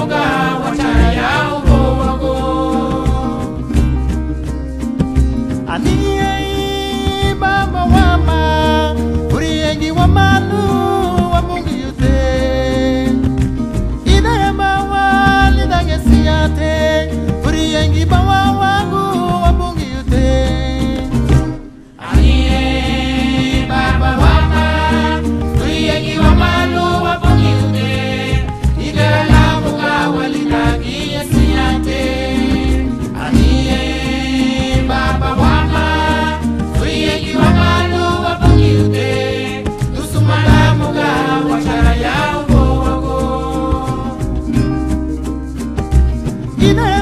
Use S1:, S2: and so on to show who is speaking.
S1: muga wachaya ubogo
S2: Aniye mama wama Uriengi wa manu wa mungi yute Ida ya mawa lida yesiate Uriengi bawa wangu wa mungi yute
S1: Aniye baba wama Uriengi wa manu wa mungi yute Ida ya muga walida yesiate Aniye baba wama Uriengi wa manu wa mungi yute Dusumala muga wachaya ubogo
S2: Ida